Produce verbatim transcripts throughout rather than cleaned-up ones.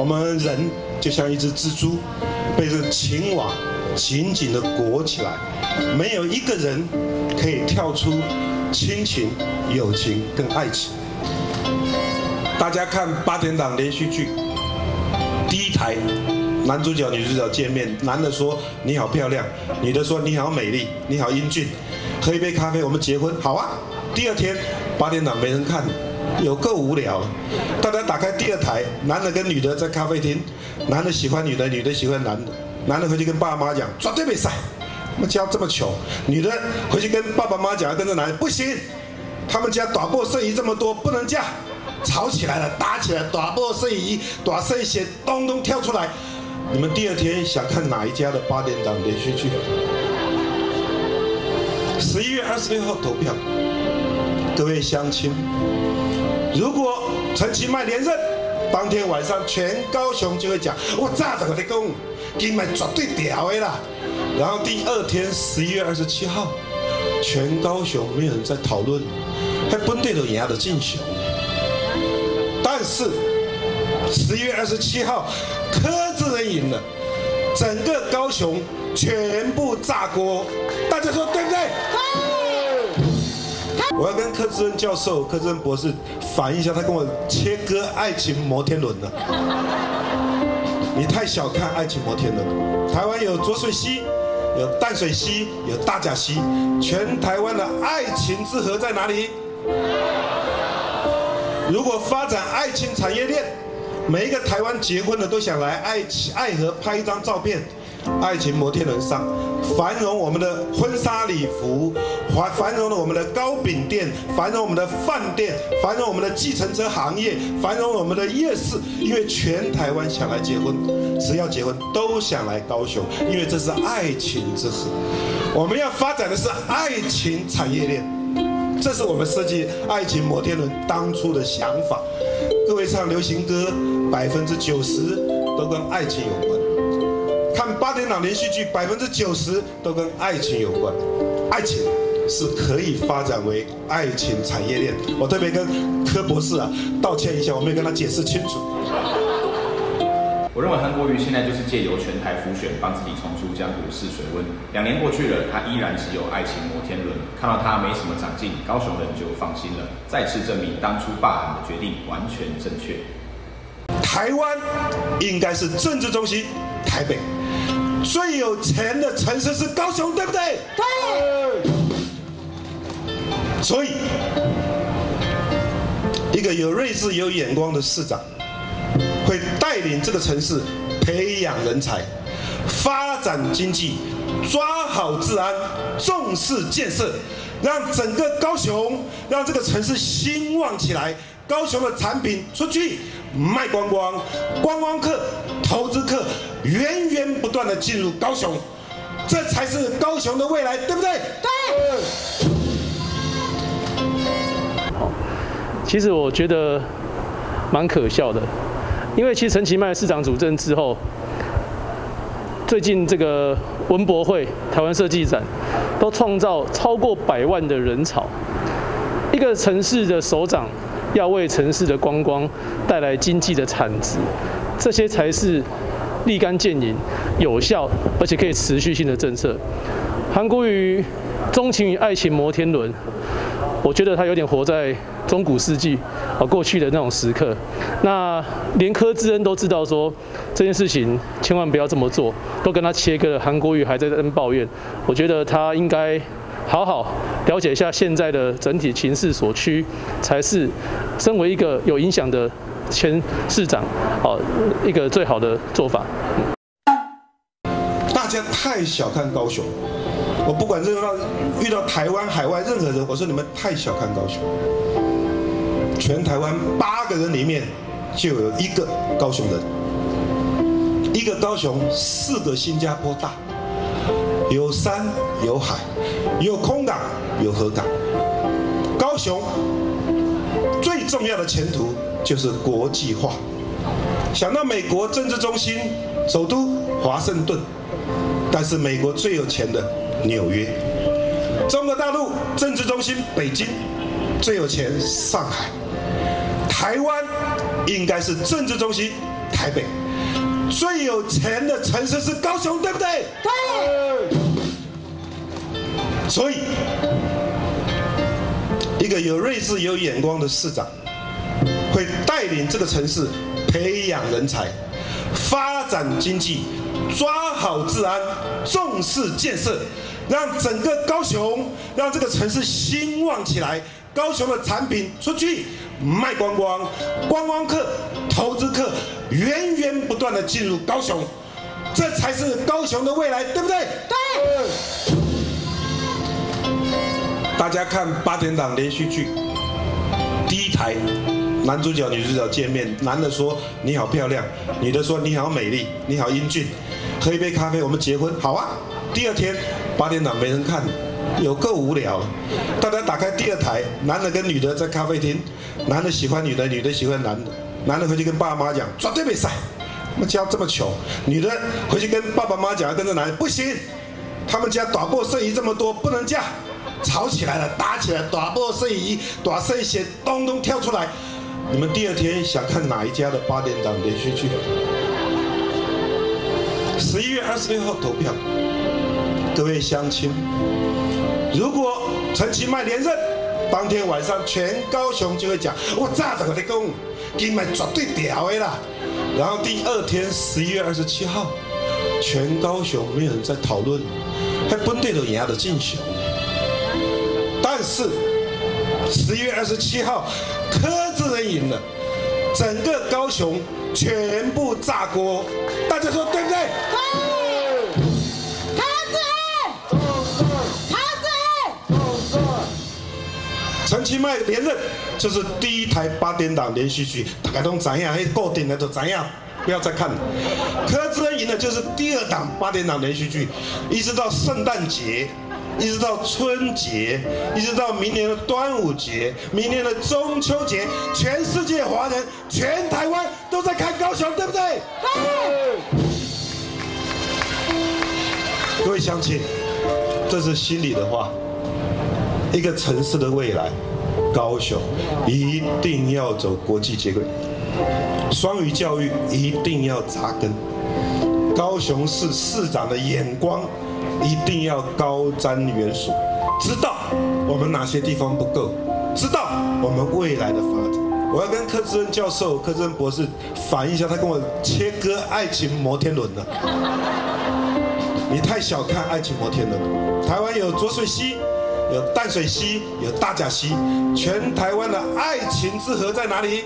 我们人就像一只蜘蛛，被这个情网紧紧地裹起来，没有一个人可以跳出亲情、友情跟爱情。大家看八点档连续剧，第一台男主角、女主角见面，男的说你好漂亮，女的说你好美丽，你好英俊，喝一杯咖啡，我们结婚，好啊。第二天八点档没人看，有够无聊。大家打开第二台，男的跟女的在咖啡厅，男的喜欢女的，女的喜欢男的，男的回去跟爸妈讲绝对没赛，我们家这么穷。女的回去跟爸爸妈妈讲，跟这男的不行，他们家大波生意这么多，不能嫁。吵起来了，打起来，大波生意、大生意咚咚跳出来。你们第二天想看哪一家的八点档连续剧？十一月二十六号投票，各位乡亲，如果陈其迈连任，当天晚上全高雄就会讲，我早就跟你讲，今麦绝对屌的啦。然后第二天十一月二十七号，全高雄没有人在讨论，还本地都赢了进雄。但是十一月二十七号，柯志恩赢了，整个高雄全部炸锅，大家说对不对？我要跟柯志恩教授、柯志恩博士反映一下，他跟我切割爱情摩天轮了。你太小看爱情摩天轮。台湾有浊水溪，有淡水溪，有大甲溪，全台湾的爱情之河在哪里？如果发展爱情产业链，每一个台湾结婚的都想来爱爱河拍一张照片，爱情摩天轮上繁荣我们的婚纱礼服，繁繁荣了我们的糕饼店，繁荣我们的饭店，繁荣我们的计程车行业，繁荣我们的夜市，因为全台湾想来结婚，只要结婚都想来高雄，因为这是爱情之河。我们要发展的是爱情产业链。这是我们设计爱情摩天轮当初的想法。各位唱流行歌，百分之九十都跟爱情有关；看八点档连续剧，百分之九十都跟爱情有关。爱情是可以发展为爱情产业链。我特别跟柯博士啊道歉一下，我没有跟他解释清楚。 我认为韩国瑜现在就是借由全台浮选，帮自己重出江湖试水温。两年过去了，他依然只有爱情摩天轮。看到他没什么长进，高雄人就放心了，再次证明当初罢韩的决定完全正确。 台湾应该是政治中心，台北最有钱的城市是高雄，对不对？对。所以，一个有睿智、有眼光的市长，会带领这个城市培养人才、发展经济、抓好治安、重视建设，让整个高雄，让这个城市兴旺起来。高雄的产品出去卖光光，观光客、投资客源源不断的进入高雄，这才是高雄的未来，对不对？对。 好，其实我觉得蛮可笑的。因为其实陈其迈市长主政之后，最近这个文博会、台湾设计展都创造超过百万的人潮。一个城市的首长要为城市的观光带来经济的产值，这些才是立竿见影、有效而且可以持续性的政策。韩国瑜钟情于爱情摩天轮，我觉得他有点活在中古世纪啊过去的那种时刻。那连柯志恩都知道说这件事情千万不要这么做，都跟他切割了。韩国瑜还在那抱怨，我觉得他应该好好了解一下现在的整体情势所趋，才是身为一个有影响的前市长啊一个最好的做法。 大家太小看高雄。我不管遇到遇到台湾海外任何人，我说你们太小看高雄。全台湾八个人里面就有一个高雄人，一个高雄，四个新加坡大，有山有海，有空港有河港。高雄最重要的前途就是国际化。想到美国政治中心首都华盛顿，但是美国最有钱的纽约，中国大陆政治中心北京，最有钱上海，台湾应该是政治中心台北。最有钱的城市是高雄，对不对？ 对。 所以，一个有睿智、有眼光的市长，会带领这个城市培养人才、发展经济、抓好治安、重视建设，让整个高雄，让这个城市兴旺起来。高雄的产品出去卖光光，观光客、投资客源源不断的进入高雄，这才是高雄的未来，对不对？ 对。 大家看八点档连续剧，第一台，男主角、女主角见面，男的说你好漂亮，女的说你好美丽，你好英俊，喝一杯咖啡，我们结婚，好啊。第二天八点档没人看，有够无聊。大家打开第二台，男的跟女的在咖啡厅，男的喜欢女的，女的喜欢男的，男的回去跟爸妈讲，绝对没赛，我们家这么穷。女的回去跟爸爸妈妈讲，跟这男的不行，他们家大波生意这么多，不能嫁。吵起来了，打起来，大波生意、大生意咚咚跳出来。你们第二天想看哪一家的八点档连续剧？十一月二十六号投票，各位乡亲，如果陈其迈连任，当天晚上全高雄就会讲，我早就跟你讲，今麦绝对屌的啦。然后第二天十一月二十七号，全高雄没有人在讨论，还本地都赢了进雄。但是十一月二十七号，柯志恩赢了，整个高雄全部炸锅，大家说对不对？ 对。柯志恩，柯志恩， 陈其迈连任就是第一台八点档连续剧，大家都知影，迄固定的都知影，不要再看了。柯志恩赢的就是第二档八点档连续剧，一直到圣诞节。一直到春节，一直到明年的端午节，明年的中秋节，全世界华人，全台湾都在看高雄，对不对？ 对。 各位乡亲，这是心里的话。一个城市的未来，高雄一定要走国际接轨，双语教育一定要扎根，高雄市市长的眼光一定要高瞻远瞩，知道我们哪些地方不够，知道我们未来的发展。我要跟柯志恩教授、柯志恩博士反映一下，他跟我切割爱情摩天轮了。你太小看爱情摩天轮。台湾有浊水溪，有淡水溪，有大甲溪，全台湾的爱情之河在哪里？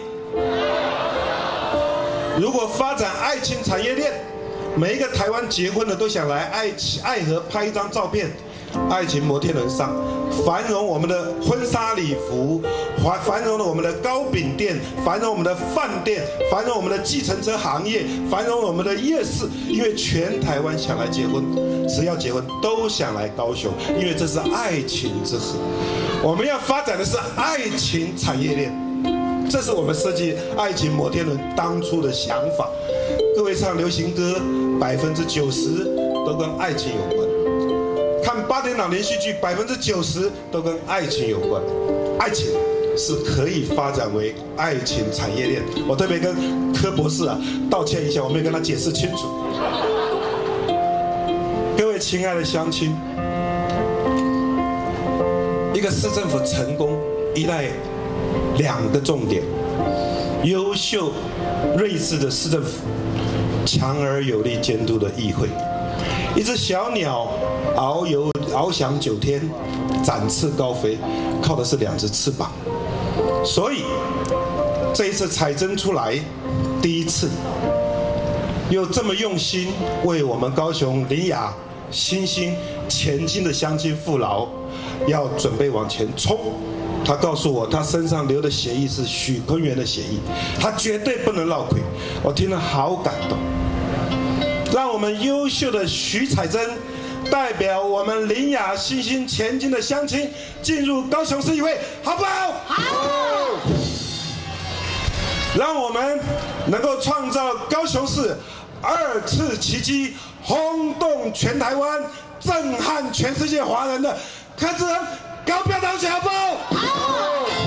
如果发展爱情产业链，每一个台湾结婚的都想来爱爱河拍一张照片，爱情摩天轮上繁荣我们的婚纱礼服，繁繁荣了我们的糕饼店，繁荣我们的饭店，繁荣我们的计程车行业，繁荣我们的夜市。因为全台湾想来结婚，只要结婚都想来高雄，因为这是爱情之河。我们要发展的是爱情产业链，这是我们设计爱情摩天轮当初的想法。各位唱流行歌，百分之九十都跟爱情有关；看八点档连续剧，百分之九十都跟爱情有关。爱情是可以发展为爱情产业链。我特别跟柯博士啊道歉一下，我没有跟他解释清楚。各位亲爱的乡亲，一个市政府成功依赖两个重点：优秀、睿智的市政府，强而有力监督的议会。一只小鸟遨游翱翔九天，展翅高飞，靠的是两只翅膀。所以这一次采甄出来，第一次又这么用心为我们高雄林雅新兴前进的乡亲父老，要准备往前冲。他告诉我，他身上流的血液是许坤元的血液，他绝对不能落亏。我听了好感动。让我们优秀的徐彩珍代表我们林雅新兴前进的乡亲进入高雄市议会，好不好？ 好。 让我们能够创造高雄市二次奇迹，轰动全台湾，震撼全世界华人的柯志恩高票当选，好不好？ 好。